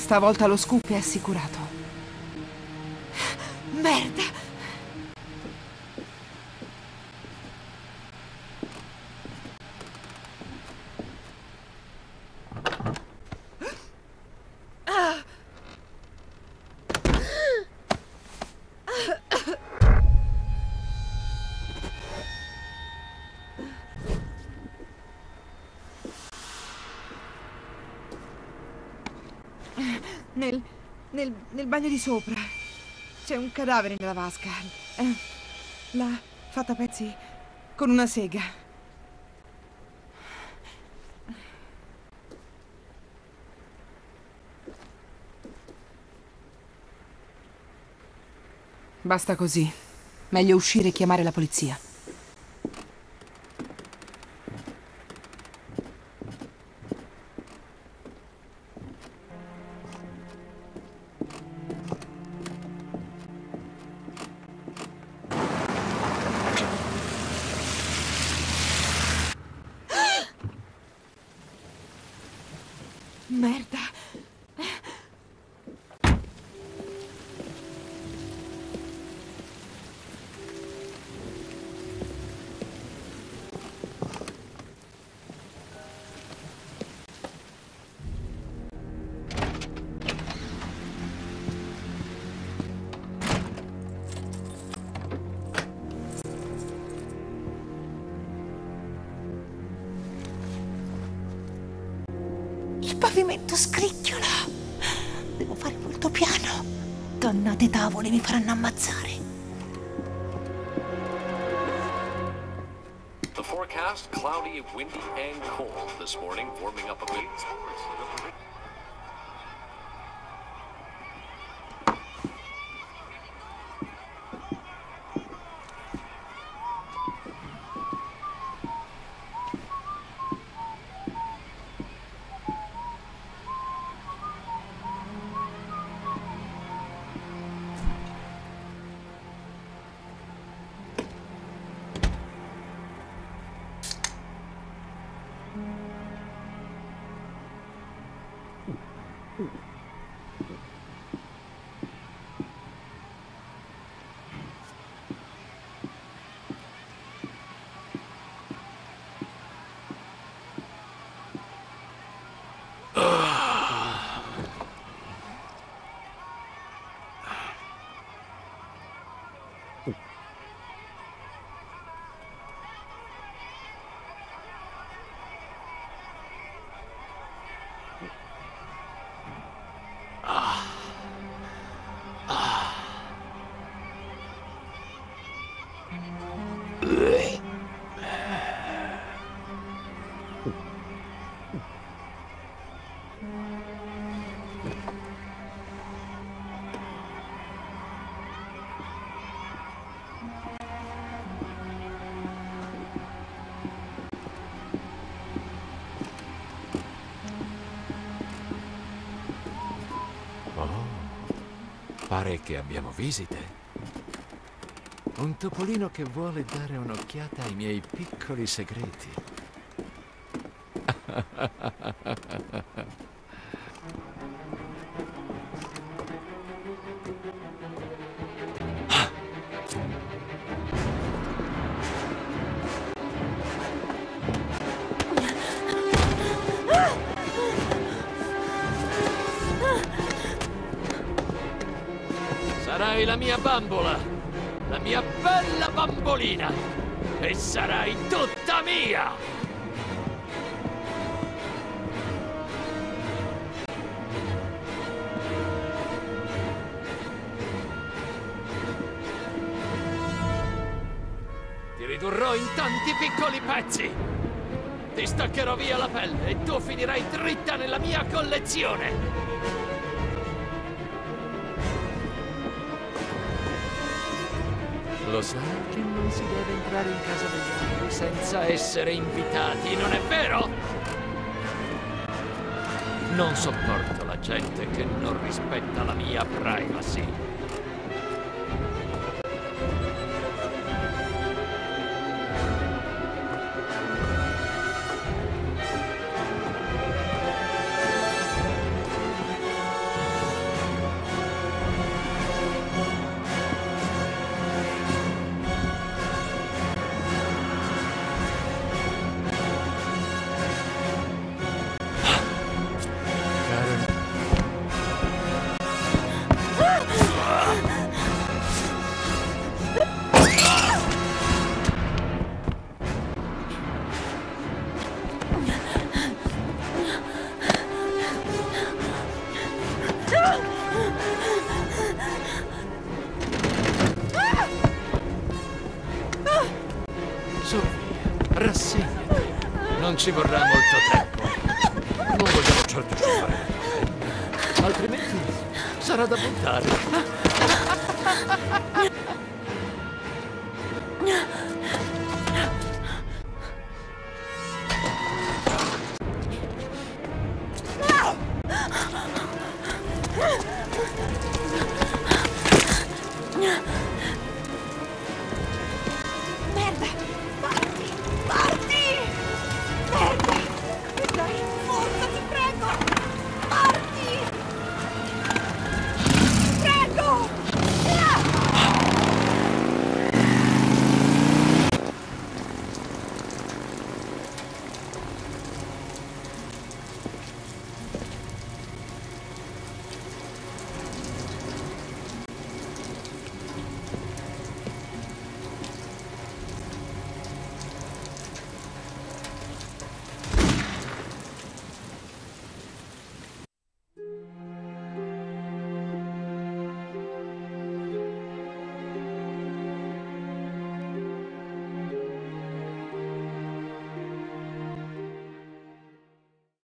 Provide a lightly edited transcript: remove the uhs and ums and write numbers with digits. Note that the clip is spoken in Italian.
Stavolta lo scoop è assicurato. Merda! Nel bagno di sopra c'è un cadavere nella vasca. L'ha fatta a pezzi con una sega. Basta così. Meglio uscire e chiamare la polizia. Merda. Il pavimento scricchiola. Devo fare molto piano. Dannate tavole, mi faranno ammazzare. The forecast, cloudy, windy, and cold this morning, warming up a bit. Pare che abbiamo visite. Un topolino che vuole dare un'occhiata ai miei piccoli segreti. Sarai la mia bambola, la mia bella bambolina, e sarai tutta mia! Ti ridurrò in tanti piccoli pezzi! Ti staccherò via la pelle e tu finirai dritta nella mia collezione! Lo sai che non si deve entrare in casa degli altri senza essere invitati, non è vero? Non sopporto la gente che non rispetta la mia privacy. Su, via, rassegnati. Non ci vorrà molto tempo. Non vogliamo certo sciupare le penne, altrimenti sarà da buttare. No!